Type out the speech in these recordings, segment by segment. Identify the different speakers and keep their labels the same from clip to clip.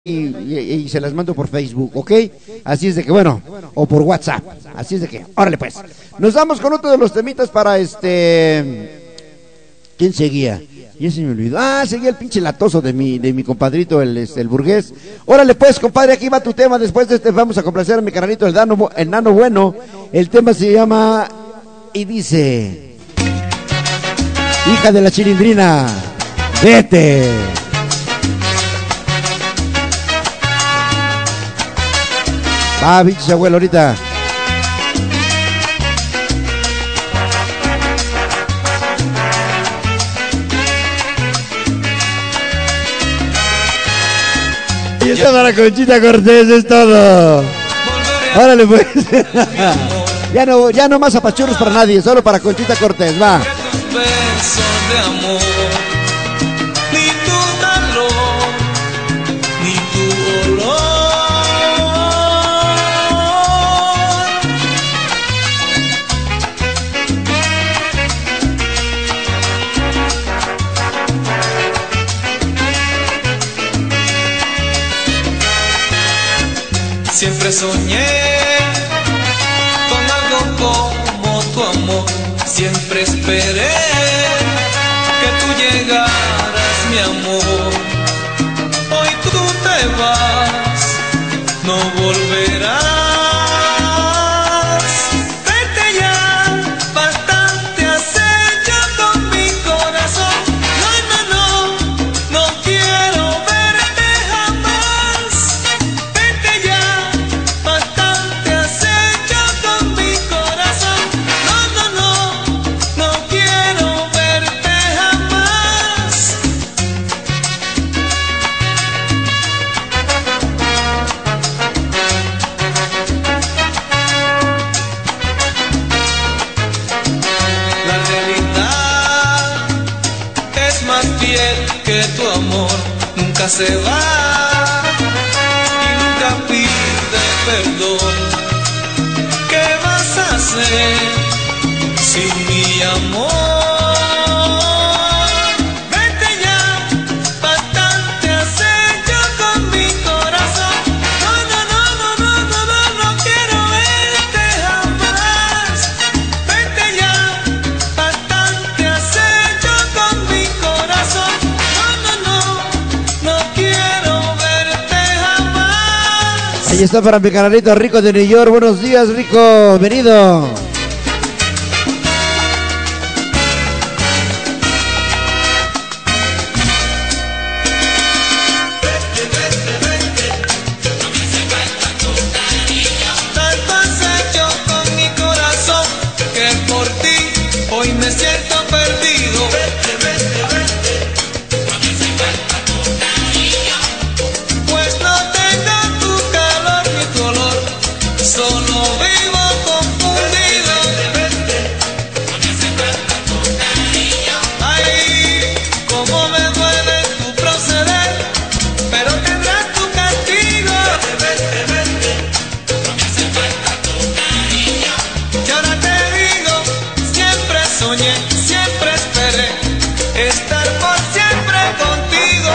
Speaker 1: y se las mando por Facebook, ¿ok? Así es de que, bueno, o por WhatsApp. Así es de que, órale pues. Nos vamos con otro de los temitas para ¿quién seguía? Ya se me olvidó. Ah, seguía el pinche latoso de mi compadrito, el burgués. Órale pues, compadre, aquí va tu tema. Después de vamos a complacer a mi carnalito, el Nano Bueno. El tema se llama y dice: hija de la chilindrina, vete. Ah, bichos abuelo, ahorita. Y esta para Conchita Cortés es todo. Órale pues. ya no más apachurros para nadie, solo para Conchita Cortés, va.
Speaker 2: Siempre soñé con algo como tu amor, siempre esperé que tú llegaras, mi amor. Hoy tú te vas, no volverás. Vete ya, bastante has hecho con mi corazón. No quiero verte jamás. Vete ya, bastante has hecho con mi corazón. No quiero verte jamás. La realidad es más fiel que tu amor, nunca se va y nunca pide perdón. ¿Qué vas a hacer sin mi amor? Vete ya, bastante has hecho con mi corazón. No quiero verte jamás. Vete ya, bastante has hecho con mi corazón. No quiero verte jamás.
Speaker 1: Ahí está para mi canalito Rico de New York. Buenos días, Rico, venido.
Speaker 2: Tanto has hecho con mi corazón que por ti hoy me siento perdido. Pues no tengo tu calor ni tu olor, solo vivo confundido. Ay, cómo me duele tu proceder, pero tendrás tu castigo. Y ahora te digo, siempre soñé, siempre esperé estar por siempre contigo.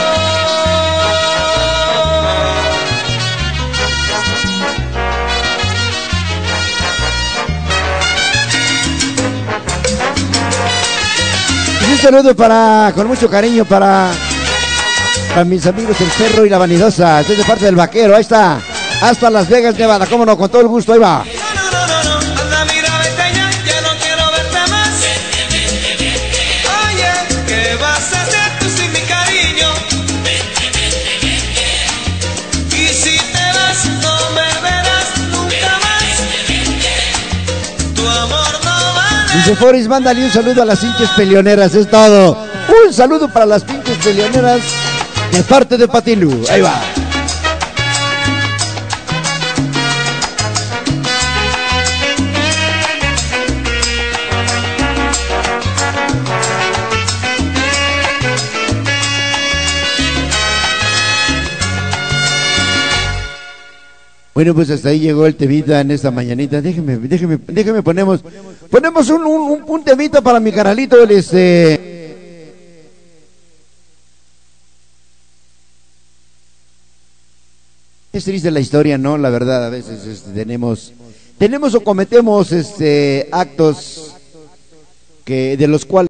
Speaker 1: Y un saludo con mucho cariño para mis amigos el Cerro y la Vanidosa. Estoy de parte del Vaquero, ahí está. Hasta Las Vegas, Nevada, cómo no, con todo el gusto, ahí va.
Speaker 2: No, anda, mira, vete ya no quiero verte más. Oye, ¿qué vas a hacer tú sin mi cariño? Y si te vas, no me verás nunca más. Tu amor no vale.
Speaker 1: Dice Foris, mándale un saludo a las pinches peleoneras, es todo. Un saludo para las pinches peleoneras de parte de Patilú, ahí va. Bueno, pues hasta ahí llegó el temita en esta mañanita. Déjeme ponemos un temita para mi canalito, el. es triste la historia, ¿no? La verdad, a veces tenemos o cometemos actos que de los cuales